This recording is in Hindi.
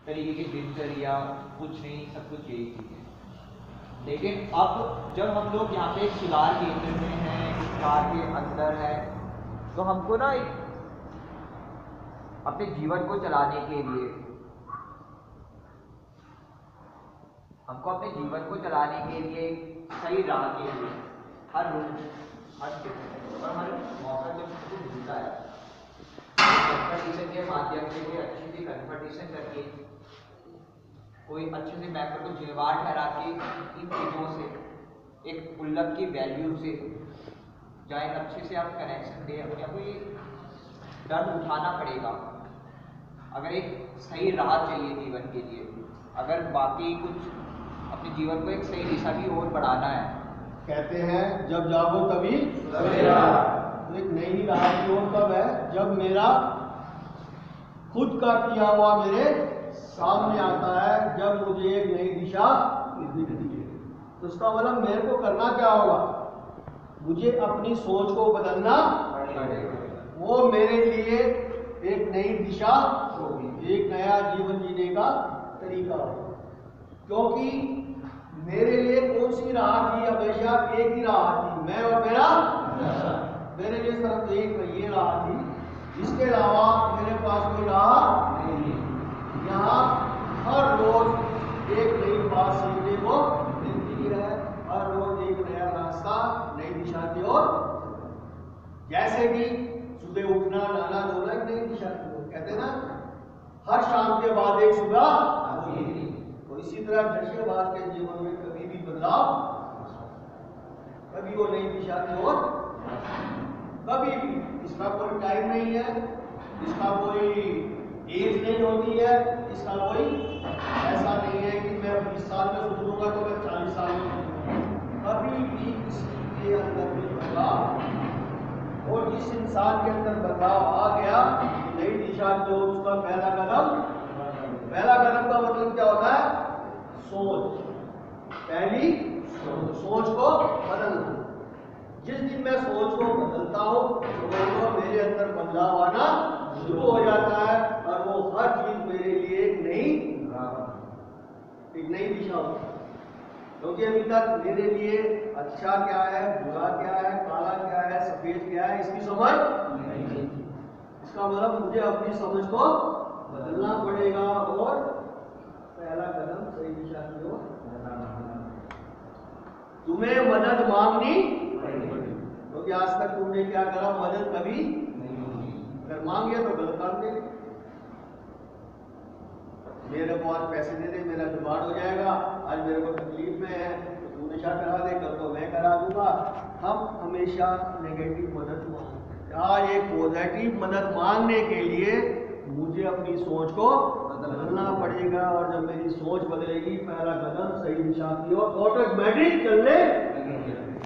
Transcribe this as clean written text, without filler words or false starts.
तरीके की दिनचर्या, कुछ नहीं, सब कुछ यही चीज़ है। लेकिन अब जब हम लोग यहाँ पे सुधार केंद्र में हैं, सुधार के अंदर है, तो हमको ना अपने जीवन को चलाने के लिए, हमको अपने जीवन को चलाने के लिए सही राह के लिए हर रोज हर दिन और हर मौका जब मुझे मिलता है कंपटीशन के माध्यम से कोई अच्छी सी कंपटीशन करके, कोई अच्छे से मैटर को जिम्मेवार ठहरा के इन चीज़ों से एक उल्लभ की वैल्यू से जाए अच्छे से आप कनेक्शन दे, अपने आपको ये डर उठाना पड़ेगा। अगर एक सही राह चाहिए जीवन के लिए, अगर बाकी कुछ अपने जीवन को एक सही दिशा की ओर बढ़ाना है, कहते हैं जब जागो तभी सवेरा। तो एक नई राह की ओर कब है? जब मेरा खुद का किया हुआ मेरे सामने आता है, जब मुझे एक नई दिशा दिखती है। तो इसका मतलब मेरे को करना क्या होगा? मुझे अपनी सोच को बदलना पड़ेगा। वो मेरे लिए एक नई दिशा होगी, एक नया जीवन जीने का तरीका होगा। क्योंकि मेरे लिए कौन सी राह थी? हमेशा एक ही राह थी, मैं और मेरा। मेरे लिए सिर्फ एक ये राह थी, इसके अलावा मेरे पास कोई राह नहीं है। यहाँ हर रोज एक नई बात सीखने को मिलती है, हर रोज एक नया रास्ता, नई दिशा की ओर। जैसे कि सुबह उठना, नहाना धोना एक नई दिशा की ओर, कहते हैं ना, हर शाम के बाद एक सुबह। तो इसी तरह जश्नबाज के जीवन में कभी भी बदलाव, कभी वो नई दिशा की ओर, कभी भी। इसका कोई टाइम नहीं है, इसका कोई एज नहीं होती है, इसका कोई ऐसा नहीं है कि मैं 20 साल में सुधरूंगा तो मैं 40 साल में सुधरूंगा। कभी भी किसी के अंदर भी बदलाव, और जिस इंसान के अंदर बदलाव आ गया, नई दिशा की ओर उसका पहला कदम। पहला कदम का मतलब क्या होता है? सोच। पहली सोच को बदलना। जिस दिन मैं सोच को बदलता हूँ तो मेरे अंदर बदलाव आना शुरू हो जाता है, और वो हर चीज मेरे लिए एक नई दिशा होती है। क्योंकि अभी तक मेरे लिए अच्छा क्या है, बुरा क्या है, काला क्या है, सफेद क्या है, इसकी समझ नहीं थी। इसका मतलब मुझे अपनी समझ को बदलना पड़ेगा, और पहला कदम सही दिशा की ओर। तुम्हें मदद मांगनी पड़ेगी, क्योंकि आज तक तुमने क्या करा? मदद कभी नहीं। अगर मांगे तो गलत काम दे, मेरे को आज पैसे दे दे, मेरा जुगाड़ हो जाएगा, आज मेरे को तकलीफ में है तो तू नशा करा दे, कल तो मैं करा दूंगा। हम हमेशा नेगेटिव मदद मांगते हैं। आज एक पॉजिटिव मदद मांगने के लिए मुझे अपनी सोच को बदलना पड़ेगा, और जब मेरी सोच बदलेगी, पहला कदम सही दिशा की ओर ऑटोमेटिक चलने लगेगा।